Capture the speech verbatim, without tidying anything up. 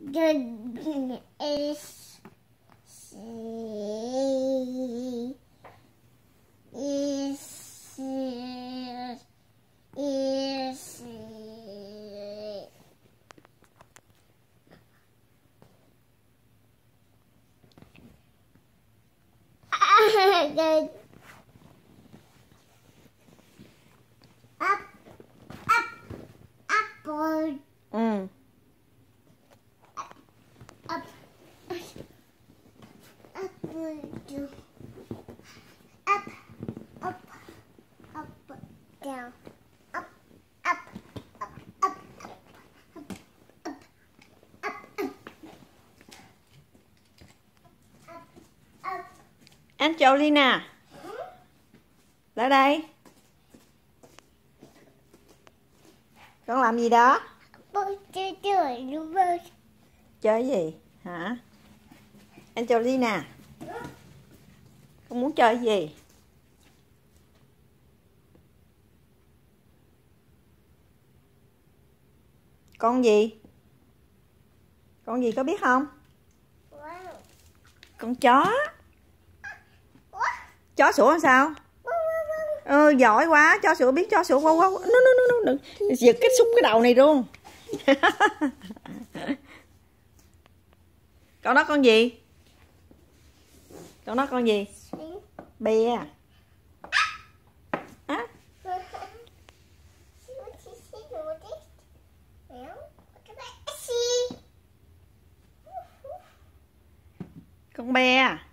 is is is the up up apple. Ừ. Up, up, up, up, up, down, up, up, up, up, up, up, up, up, up, up. Angelina, lại đây. Con làm gì đó? Chơi chơi đúng không? Chơi gì hả Angelina? Con muốn chơi gì? Con gì? Con gì có biết không? Wow. Con chó. Chó sủa làm sao? Ừ, giỏi quá. Chó sủa biết chó sủa. Wow, wow. No, no, no, no. Giật cái xúc cái đầu này luôn. Con đó con gì? Con đó con gì? Bè. Hả? Con be.